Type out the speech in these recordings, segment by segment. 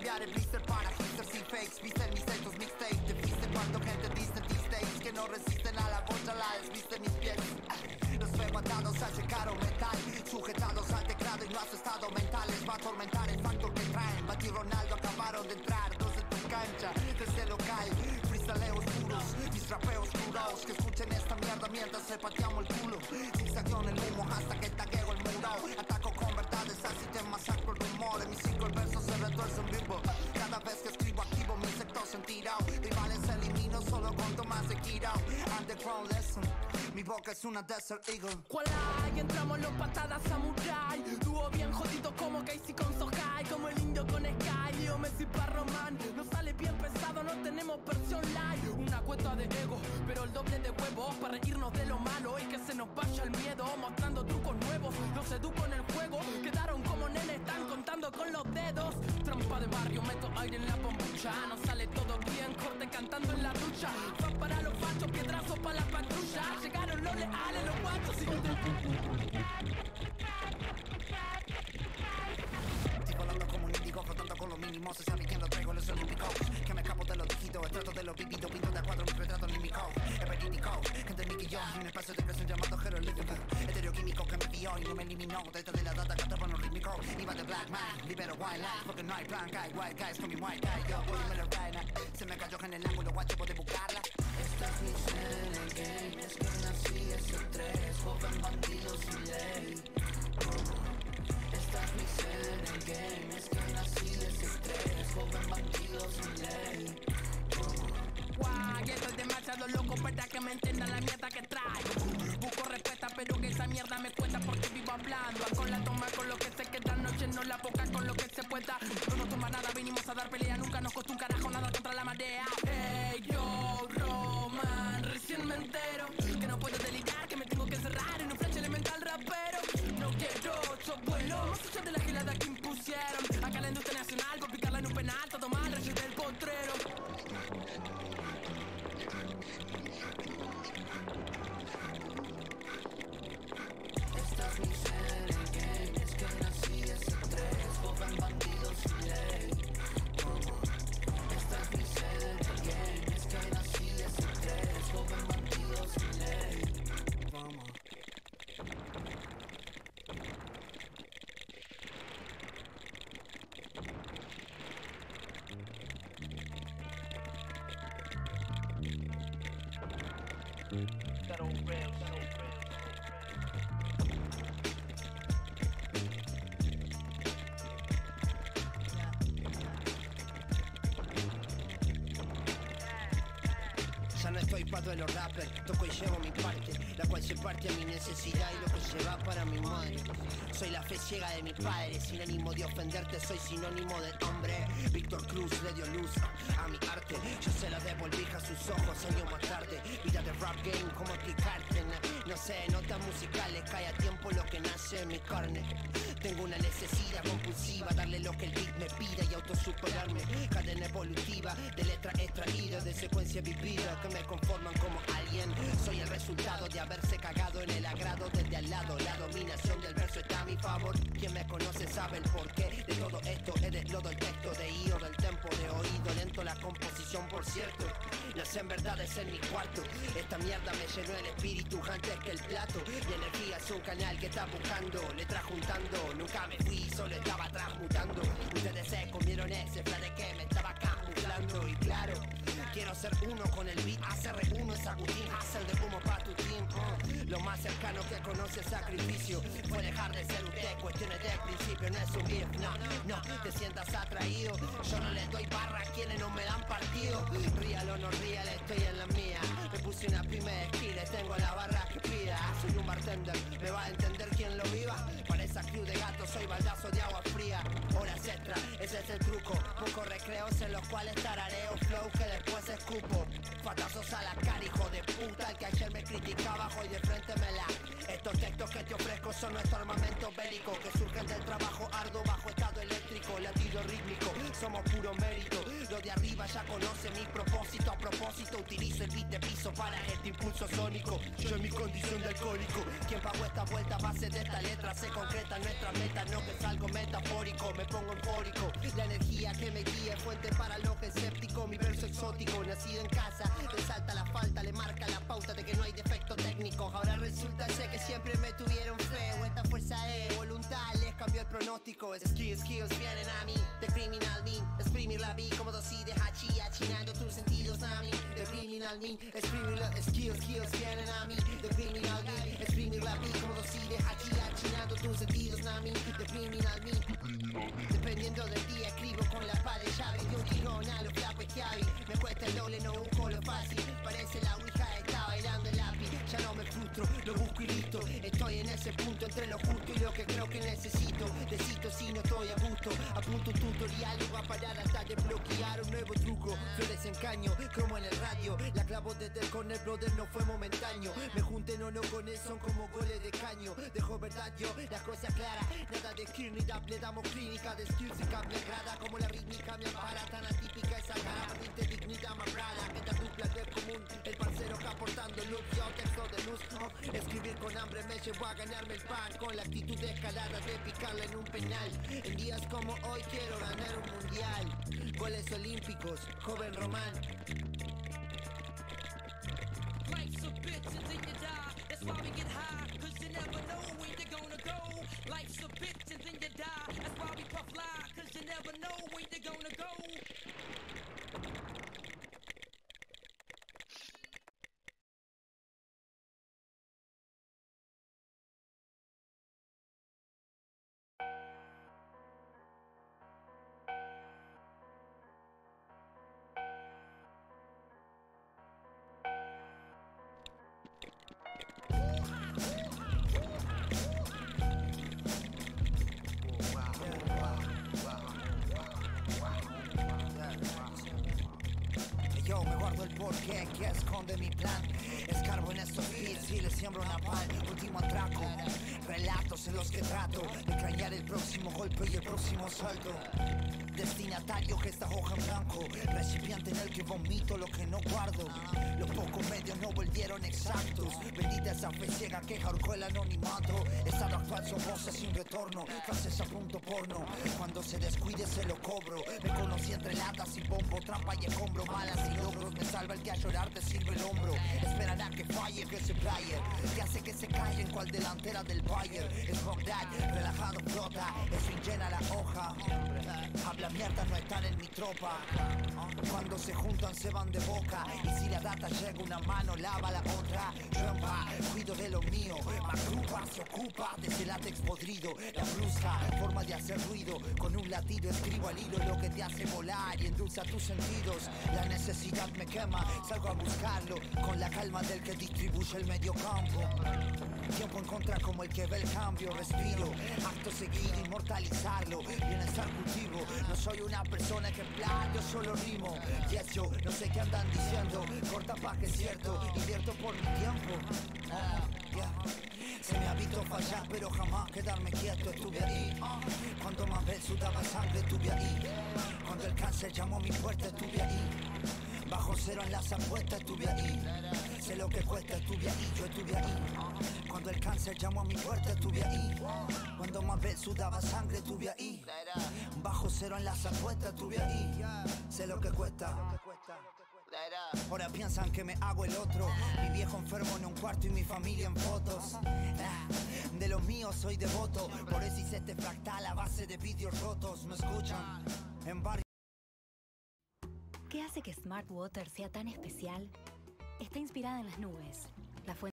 cambiare blister para hipsters y fakes. Viste en mis textos mixtape, te viste cuando gente dice these days que no resisten a la bocha, la desviste mis pies. Los veo atados al secar metal, sujetados al teclado y no a su estado mental. Les va a atormentar el factor que traen. Bati y Ronaldo acabaron de entrar, dos en tu cancha, desde el local. Freestaleos puros, mis rapeos puros. Que escuchen esta mierda mientras le pateamos el culo. Zigzagueo en el humo hasta que tagueo el muro. Ataco con verdades, así te masacro el rumor. En mis 5 el verso se retuerce en vivo. Cada vez que escribo activo mis sectores en tirao. Rivales elimino solo con tomas de Kirao. Underground lesson, mi boca es una Desert Eagle. ¿Cuál hay? Entramos los patadas samurai. Dúo bien jodido como Casey con Sohai. Como el indio con Sky, Leo Messi para Román. Nos sale bien pesado, no tenemos versión live. Una cuenta de ego, pero el doble de huevos. Para reírnos de lo malo y que se nos vaya el miedo. Mostrando trucos nuevos, los educo en el juego. Quedaron como nenes, están contando con los dedos. Trampa de barrio, meto aire en la bombucha. No sale todo bien, corte cantando en la ducha. Fue para los fachos, piedrazos para la patrulla. Llegaron los leales, los guachos y estoy volando como un índigo, flotando con los mínimos. Se sabe quién lo traigo, los olímpicos. Que me escapo de los dígitos, trato de los vividos. Pinto de a cuadro, mi retrato anímico. Es verídico, gente Mickey y yo. Y un espacio de presión llamado jeroglífico. Estereoquímico que me vio y no me eliminó. Detrás de la data que atrapa los rítmicos. Iba de black man, libero white light. Porque no hay plan, hay white guys con mi white guy. Yo voy y me lo traen. Se me cayó en el ángulo, guacho, puede buscarla. Esta es mi escena, el game. Es que nací ese 3, joven bandido sin ley. Esta es mi escena, el game. Es que nací ese 3, joven bandido sin ley. Guau, que estoy demasiado loco para que me entiendan la mierda que traigo. Busco respuesta, pero que esa mierda me cuesta porque vivo hablando. Con la toma, con lo que sé que esta noche no la boca con lo que se pueda. No nos toma nada, venimos a dar pelea. Nunca nos costó un carajo nada contra la marea. Hey, yo, Roman, recién me entero que no puedo delirar, que me tengo que encerrar en un flash elemental rapero. No quiero otro vuelo, más allá de la gilada que impusieron. Acá la industria nacional, por picarla en un penal, todo mal, reyes del potrero. Esta es mi escena, el game. Es que nací ese 3, joven bandido sin ley. Esta es mi escena, el game. Es que nací ese 3, joven bandido sin ley. Vamos. That old real, that old real. Ya no estoy pa' de los rappers, toco y llevo mi parte, la cual se parte a mi necesidad y lo que se va para mi madre. Soy la fe ciega de mi padre, sin ánimo de ofenderte, soy sinónimo de hombre. Víctor Cruz le dio luz a mi arte, yo se la devolví a sus ojos años más tarde. Vida de rap game, ¿cómo explicarte? No sé, notas musicales, cae a tiempo lo que nace en mi carne. Tengo una necesidad compulsiva, darle lo que el beat me pida y autosuperarme. Cadena evolutiva de letra extraída, de secuencia vivida que me conforman como alguien. Soy el resultado de haberse cagado en el agrado desde al lado. La dominación del verso está a mi favor. Quien me conoce sabe el porqué de todo esto. He deslodo el texto de io, del tempo de oído lento, la composición por cierto. Nacen verdades en mi cuarto. Esta mierda me llenó el espíritu antes que el plato. Mi energía es un canal que está buscando, letra juntando. Nunca me fui, solo estaba transmutando. Ustedes se comieron ese plan de que me estaba camuflando. Y claro, quiero ser uno con el beat. ACR1 es Agustín, Hassel de humo pa' tu team. Lo más cercano que conoce el sacrificio fue dejar de ser usted. Cuestiones del principio, no es un beef. No te sientas atraído. Yo no les doy barra a quienes no me dan partido. Real o no real, estoy en la mía. Me puse una pyme de skills, tengo la barra que pida. Soy un bartender, me va a entender quien lo viva. Para esa crew de gatos soy baldazo de agua fría. Horas extra, ese es el truco. Pocos recreos en los cuales tarareo flow que después escupo. Fatazos a la cara, hijo de puta. El que ayer me criticaba, hoy de frente me la. Estos textos que te ofrezco son nuestro armamento bélico, que surgen del trabajo arduo bajo estado eléctrico, latido rítmico, somos puro mérito. Lo de arriba ya conoce mi propósito. A propósito utilizo el beat de piso para este impulso sónico. Yo en mi condición de alcohólico, quien pagó esta vuelta a base de esta letra se concreta nuestra meta, no que es algo metafórico. Me pongo eufórico, la energía que me guía es fuente para los escépticos. Mi verso exótico, nacido en casa, resalta la falta, le marca la pauta de que no hay defecto técnico. Ahora resulta ser que siempre me tuvieron fe, o esta fuerza de voluntad les cambió el pronóstico. Skills vienen a mí, the criminal mean, exprimir la vi como dosis de hachi, achinando tus sentidos a mí, the criminal mean, exprimir la skills vienen a mí, the criminal mean, exprimir la vi como dosis de hachi, achinando tus sentidos a mí, the criminal mean. Dependiendo del día escribo con la paz de llave, de un tirón a lo flaco y chiavi. Me cuesta el doble, no busco lo fácil, parece la ouija está bailando el lápiz. Ya no me frustro, lo busco y listo. Estoy en ese punto entre lo justo y lo que creo que necesito. Decito si no estoy a gusto, apunto un tutorial y va a parar hasta desbloquear un nuevo truco. Flores en caño, cromo en el radio, la clavo desde el corner, brother, no fue momentáneo. Me junten o no con él, son como goles de caño. Dejo verdad yo, las cosas claras, nada de skill ni rap, le damos clínica de skills y cambia grada. Como la rítmica me ampara, tan atípica esa cara, perdiste dignidad más rara. Que te dupla de común, el parcero que aportando luz, yo texto de luz. Escribir con hambre me llevó a ganarme el pan, con la actitud de escalada de picarla en un penal. En días como hoy quiero ganar un mundial, goles olímpicos, joven Román. Life's a bitch and then you die. That's why we get high, cause you never know when you're gonna go. Life's a bitch and then you die. That's why we puff fly, cause you never know when you're gonna go. Yo me guardo el porqué que esconde mi plan. Escarbo en estos beats y le siembro una pal. Último atraco, relatos en los que trato de cranear el próximo golpe y el próximo salto. Destinatario que esta hoja en blanco, recipiente en el que vomito lo que no guardo. Los pocos medios no volvieron exactos. Bendita esa fe ciega que ahorcó el anonimato. Estado actual son voces sin retorno, frases a punto porno. Cuando se descuide se lo cobro. Me conocí entre latas y bombo, trampa y escombro, balas y logros. Me salva el que a llorar te sirve el hombro. Esperan a que falle que ese player que hace que se callen cual delantera del Bayern. Es Bagdad, relajado flota, eso llena la hoja. Habla mierda, no están en mi tropa. Cuando se juntan se van de boca. Y si la data llega una mano, lava la otra. Trampa, cuido de lo mío. Macrupa se ocupa de ese látex podrido. La brusca forma de hacer ruido. Con un latido escribo al hilo lo que te hace volar y endulza tus sentidos. La necesidad me quema, salgo a buscarlo con la calma del que distribuye el medio campo. Tiempo en contra como el que ve el cambio. Respiro, acto seguido, inmortalizarlo. Bienestar cultivo, no soy una persona ejemplar, yo solo rimo. Yes, yo no sé qué andan diciendo. Corta pa' que es cierto, invierto por mi tiempo. Se me ha visto fallar, pero jamás quedarme quieto. Estuve ahí, cuando más vez sudaba sangre, estuve ahí. Cuando el cáncer llamó a mi puerta, estuve ahí. Bajo cero en las apuestas, estuve ahí. Sé lo que cuesta, estuve ahí, yo estuve ahí. Cuando el cáncer llamó a mi puerta, estuve ahí. Cuando más vez sudaba sangre, estuve ahí. Bajo cero en las apuestas, estuve ahí. Sé lo que cuesta. Ahora piensan que me hago el otro. Mi viejo enfermo en un cuarto y mi familia en fotos. De los míos soy devoto. Por eso hice este fractal a base de vidrios rotos. ¿Me escuchan? En barrio. ¿Qué hace que Smart Water sea tan especial? Está inspirada en las nubes. La fuente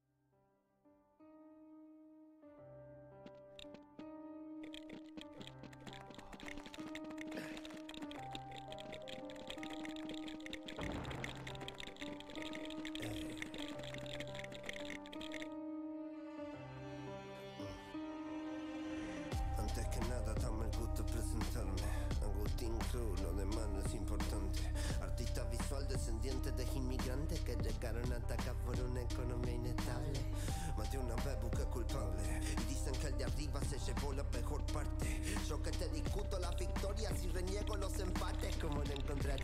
Antes que nada, dame el gusto de presentarme. Agustín Cruz, lo demás no es importante. Artista visual, descendiente de inmigrantes que llegaron hasta acá por una economía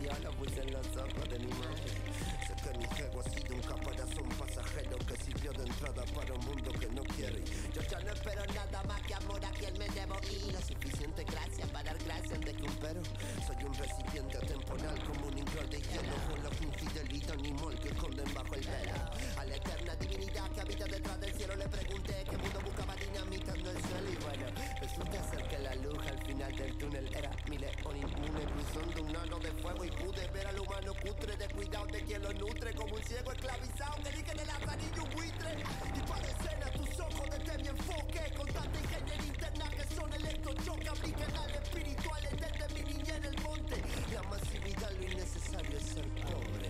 yo lo puse en los ojos de mi madre. Sé que mi ego ha sido un caparazón pasajero que sirvió de entrada para un mundo que no quiere. Yo ya no espero nada más que amor a quien me debo y lo suficiente gracia para dar gracias antes que un pero. Soy un recipiente atemporal como un ingol de hielo, con la infidelidad ni mol que esconden bajo el velo. A la eterna divinidad que habita detrás del cielo le pregunté qué mundo buscaba dinamitando el suelo. Y bueno, resulta ser que la luz al final del túnel era mi león inmune, cruzando un nano de fuego y pude ver al humano cutre descuidado de quien lo nutre, como un ciego esclavizado que dije en el azarillo un buitre. Y parecen a tus ojos desde mi enfoque, con tanta ingeniería interna que son electrochoques, aplican al espiritual desde mi niñez en el monte. La masividad, lo innecesario es ser pobre.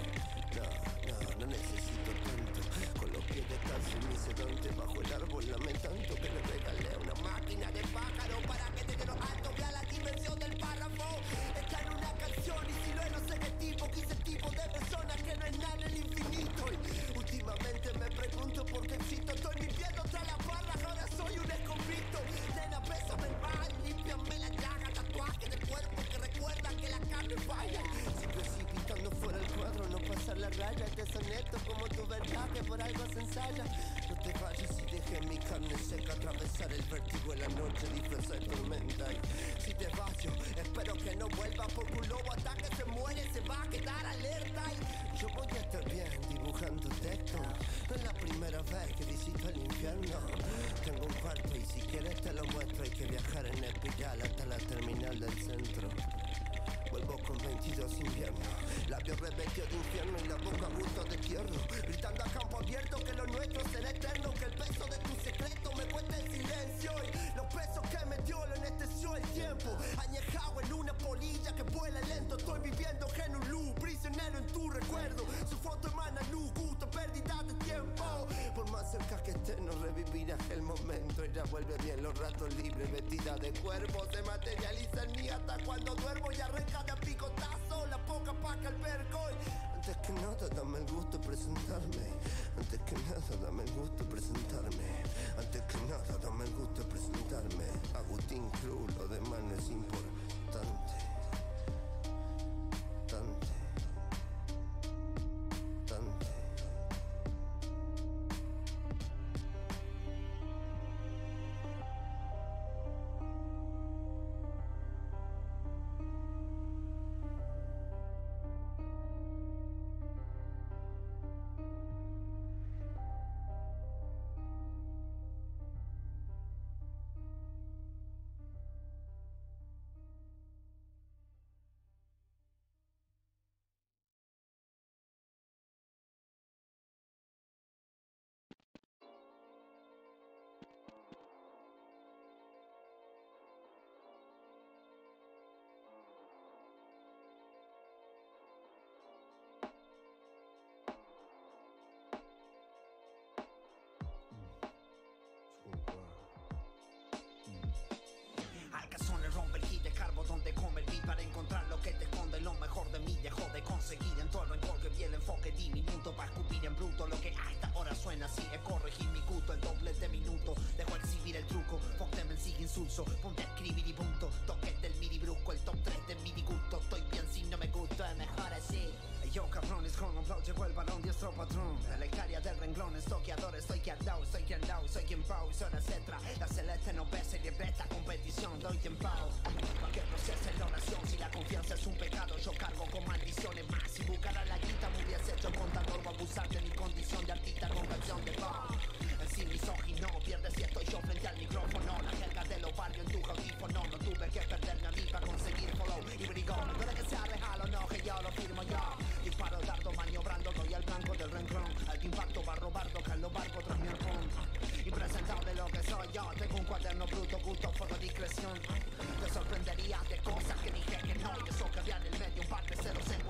No necesito tanto. Con los pies descalzos y mi sedante bajo el árbol lame tanto que le regalé una máquina de pájaro para que te dé los altos. Vea la dimensión del párrafo. Está en una canción y si no sé qué tipo, quise tipo de personas que no es nada en el infinito. Y últimamente me pregunto por qué existo. Estoy viviendo tras las barras, ahora soy un esconvito. Nena, bésame el mal, límpiame la llaga, tatuaje del cuerpo que recuerdan que la carne falla. Si precipitando fuera el cuadro, no pasar la raya. Este soneto como tu verdad que por algo se ensaya. No te vayas y deje mi carne seca atravesar el vértigo en la noche, disfraza de tormenta. Y si te vas yo espero que no vuelvas, porque un lobo hasta que se muere se va a quedar alerta. Y yo voy a estar bien dibujando texto. No es la primera vez que visito el infierno. Tengo un cuarto y si quieres te lo muestro. Hay que viajar en espiral hasta la terminal del centro. Vuelvo con 22 inviernos, labios revestidos de infierno y la boca a gusto de tierra, gritando a campo abierto que lo nuestro será eterno, que el peso de tu secreto me cuesta el silencio y los pesos que me dio lo anestesió el tiempo, añejado en una polilla que vuela lento. Estoy viviendo en un loop, prisionero en tu recuerdo, su foto emana luz, gusto, pérdida de tiempo. Por más cerca que esté no revivirás el momento, ella vuelve bien los ratos libres, vestida de cuerpo, se materializa en mí hasta cuando duermo y arranca de picotazo la poca paca al vergo. Antes que nada dame el gusto de presentarme. Antes que nada dame el gusto de presentarme. Antes que nada dame el gusto de presentarme. Agustín Cruz, lo demás no es importante. Tante. Rompe el kit de carbo donde come el beat para encontrar lo que te esconde. Lo mejor de mí dejó de conseguir en todo el enfoque vi el enfoque diminuto para escupir en bruto lo que hasta ahora suena así es corregir mi gusto el doble de minuto. Dejo exhibir el truco, fuck them el sigue insulso, ponte a escribir y punto. Toques del midi brusco, el top 3 de mi disgusto. Estoy bien si no me gusta, es mejor así. Yo cabrones con un flow, llegó el balón, diestro patrón. De la hectárea del renglón, estoqueador, estoy que andao, soy quien dao, soy quien pao, zona cetra. La celeste no ve serie beta, competición, doy tiempo. Pa' que procese la oración, si la confianza es un pecado, yo cargo con maldiciones más. Si buscara la guita me hubiese hecho contador, voy a abusar de mi condición de artista con canción de pop. En sí misógino, pierdes si estoy yo frente al micrófono. La jerga de los barrios en tu audífono. No tuve que perderme a mí para conseguir follow y brigón. No es que sea real o no, que yo lo firmo yo. Disparo dardo maniobrando, doy al blanco del renglón. Al impacto va a robar, tocar los barcos tras mi arpón. Impresentable lo que soy yo, tengo un cuaderno bruto, gusto, foto, discreción. Te sorprenderías de cosas que dije que no. Y eso que había en el medio, un par de ceros en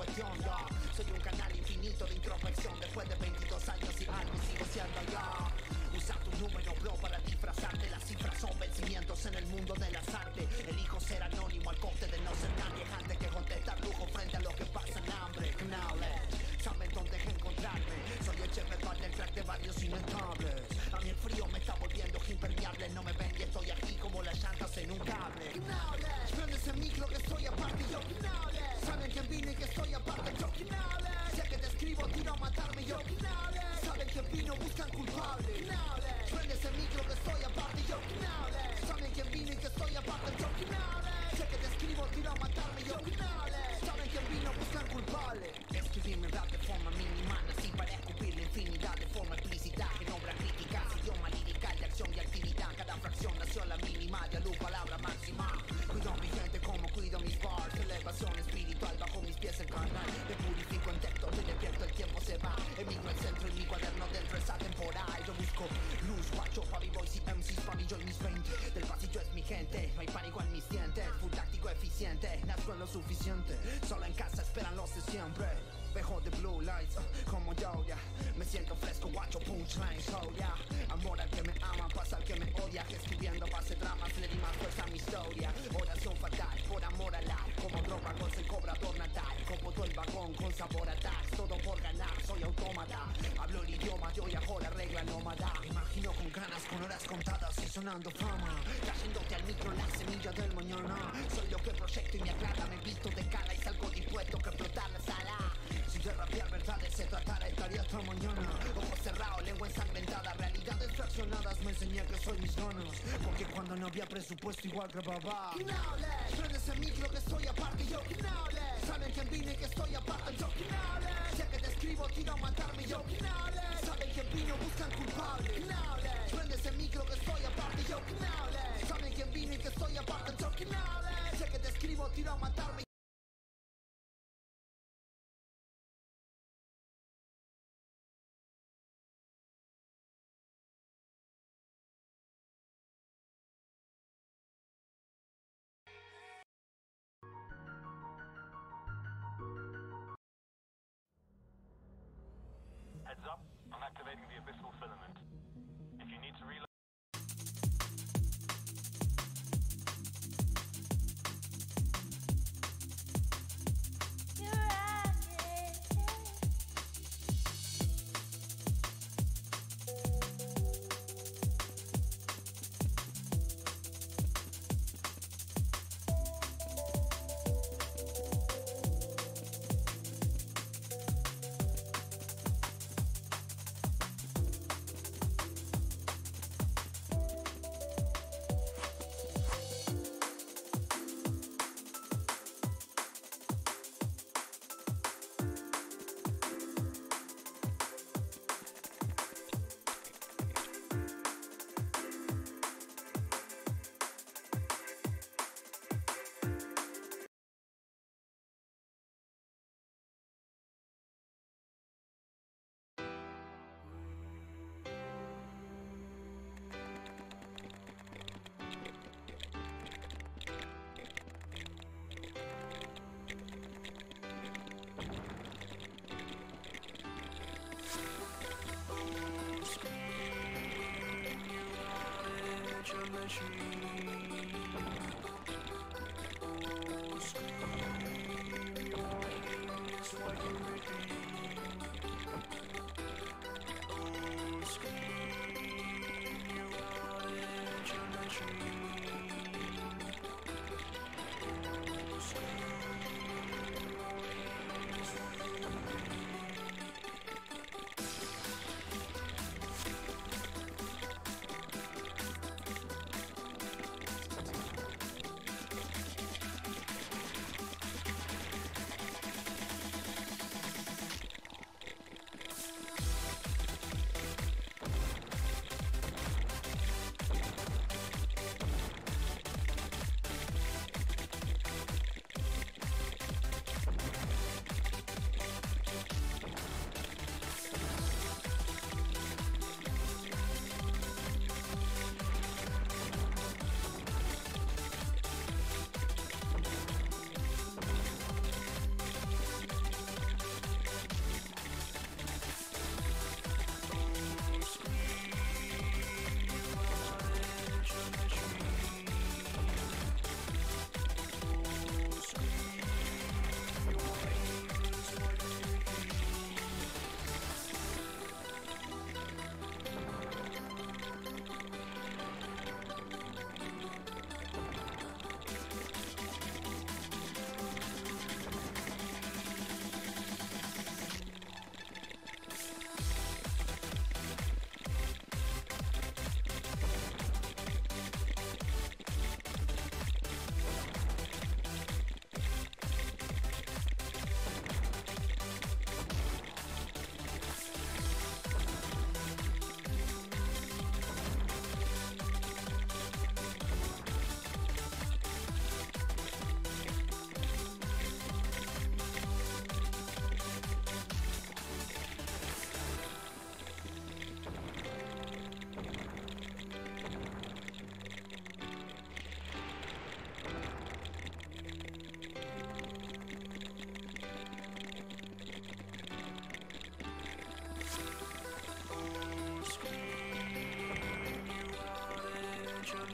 siempre. Espejo de blue lights, como yo, ya. Me siento fresco, guacho, punchlines, oh, ya. Amor al que me ama, pasa al que me odia. Escribiendo base dramas, le di más fuerza a mi historia. Oración fatal, por amor al ar. Como droga, con se cobra por natal. Como todo el vagón, con sabor a tax. Todo por ganar, soy autómata. Hablo el idioma de hoy, ahora regla nómada. Imagino con ganas, con horas contadas y sonando fama. Trayéndote al micro la semilla del mañana. Soy lo que proyecto y me aclara. Me visto de cara y salgo dispuesto que explotar la sala. Si de rapear verdades se tratara estaría hasta mañana. Ojos cerrados, lengua ensangrentada. Realidades fraccionadas me enseñé que soy mis ganas. Porque cuando no había presupuesto igual grababa. Suena ese micro que estoy aparte yo. Saben quién vine y que estoy aparte yo. Ya que te escribo tiro a matarme yo. Saben quién vino, buscan culpable. Suena ese micro que estoy aparte yo. Saben quién vino y que estoy aparte yo. Ya que te escribo tiro a matarme. Heads up, I'm activating the abyssal filament. If you need to reload...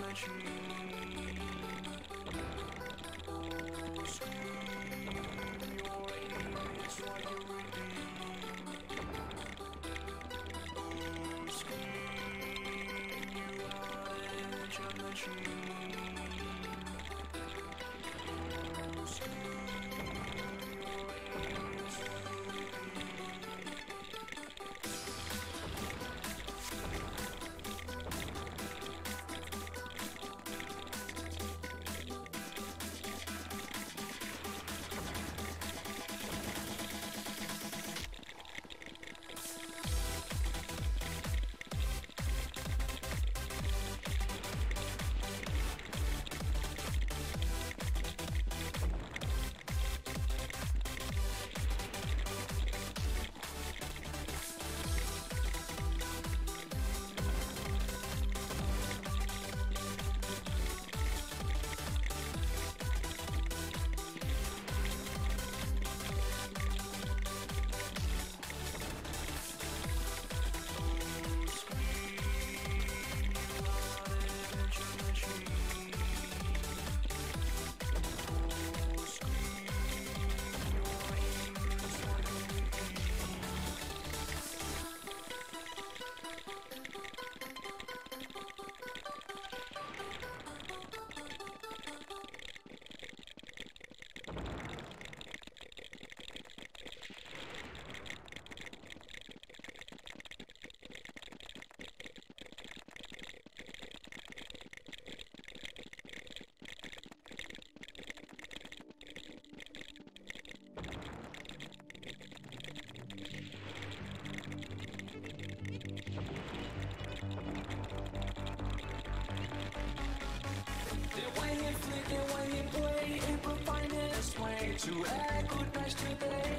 To a good night today,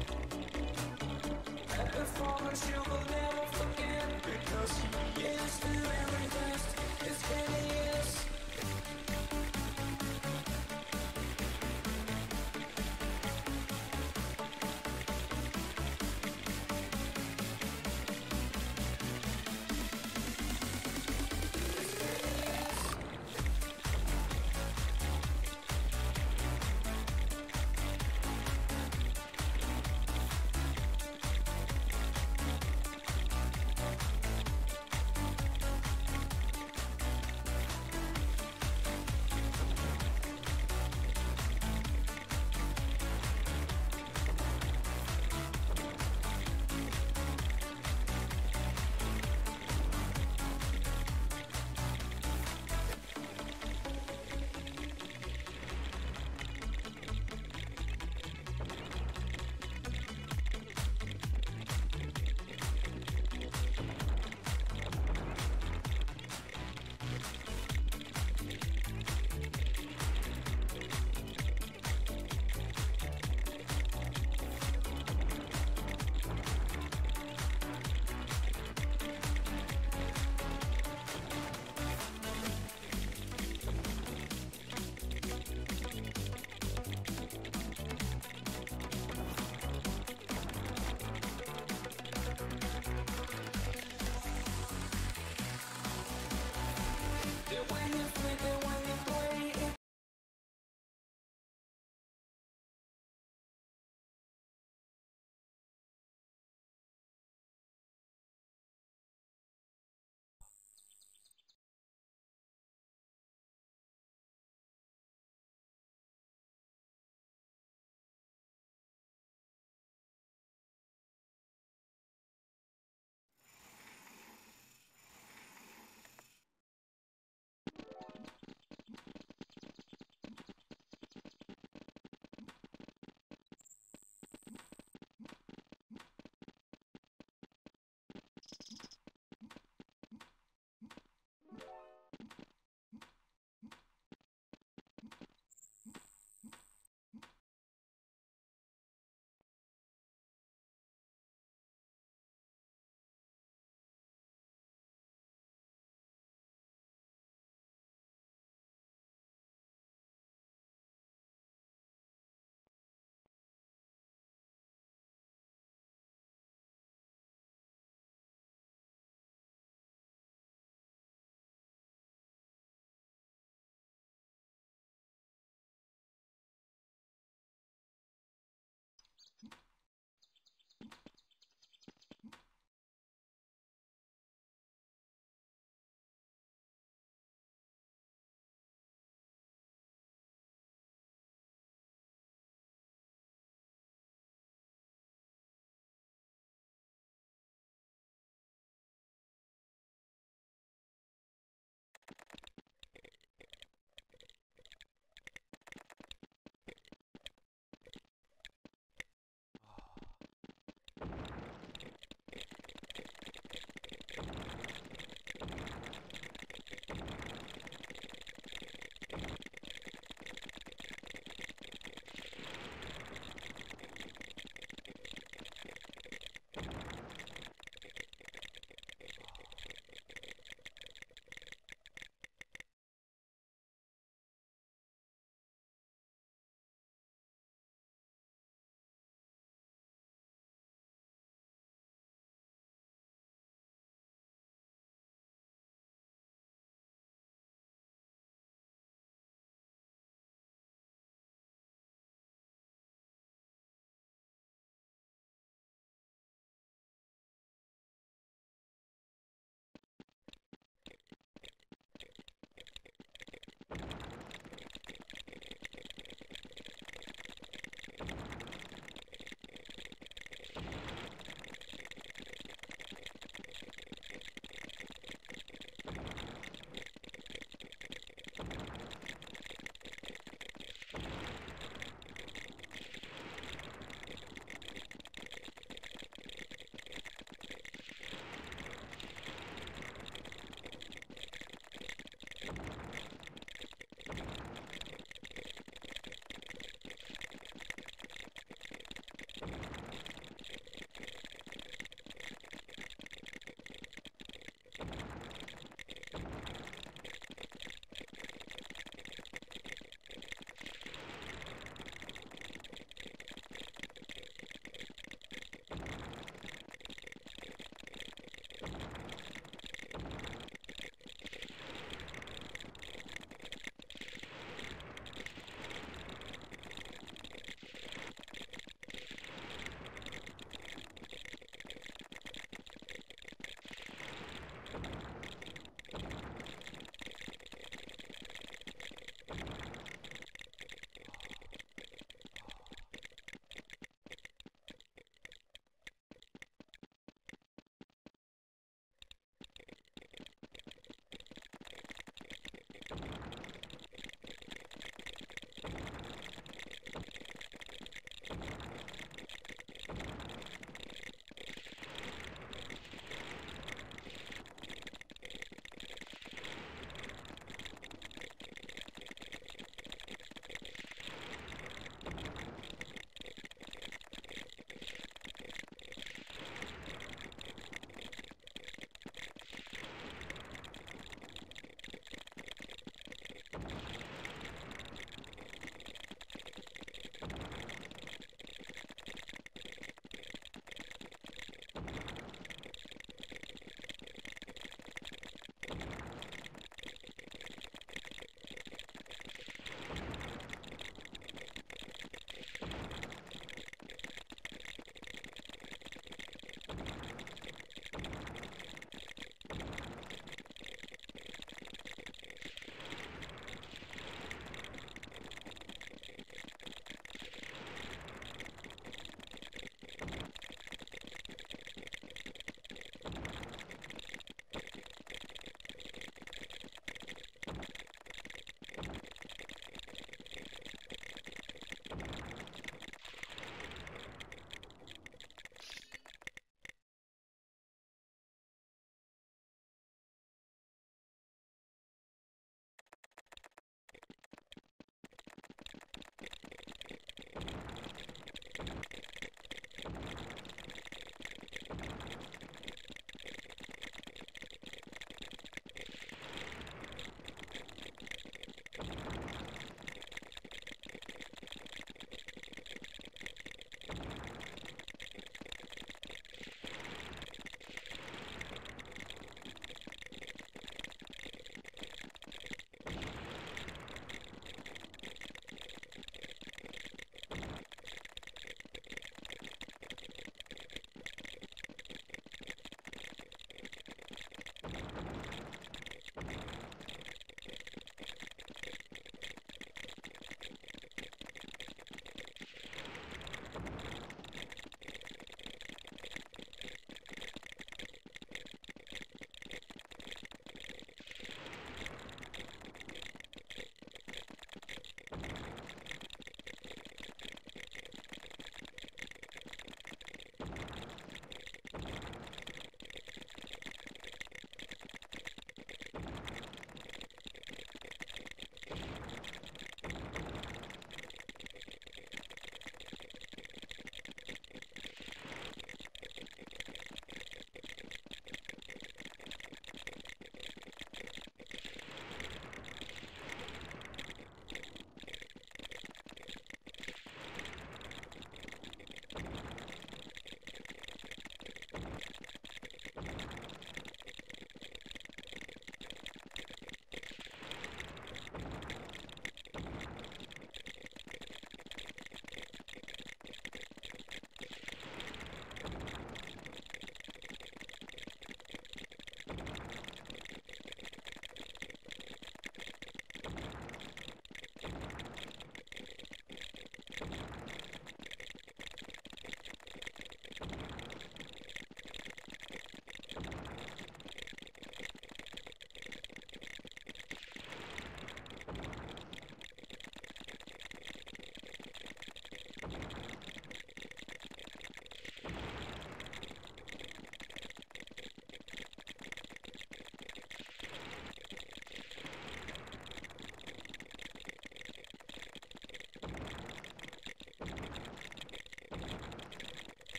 a performance you will never forget, because he is the very best. It's Kenny, yes.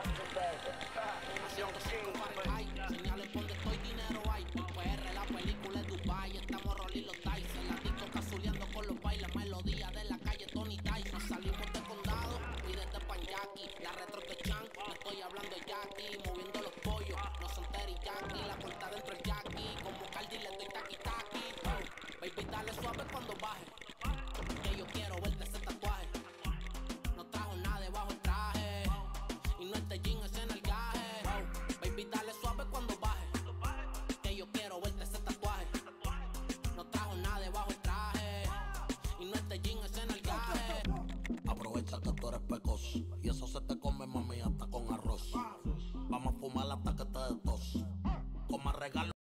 Señales donde estoy, dinero hay. PR, la película es Dubai. Estamos rolling los dice. La disco casuleando con los bailes. Melodía de la calle Tony Dice. Nos salimos de condado y desde Panyaki. La retro de Chan, no estoy hablando de Jackie. Moviendo los pollos, no son teriyaki. La puerta dentro el Jackie. Como Cardi le doy taqui taqui. Baby, dale suave cuando baje. Que yo quiero verte ese tatuaje. No trajo nada debajo el traje. Y no este jean es en el gaje. Baby, dale suave cuando baje. Que yo quiero verte ese tatuaje. No trajo nada debajo el traje. Y no este jean es en el gaje. Aprovecha que tú eres pecoso. Y eso se te come, mami, hasta con arroz. Vamos a fumar hasta que te des tos. Como regalo.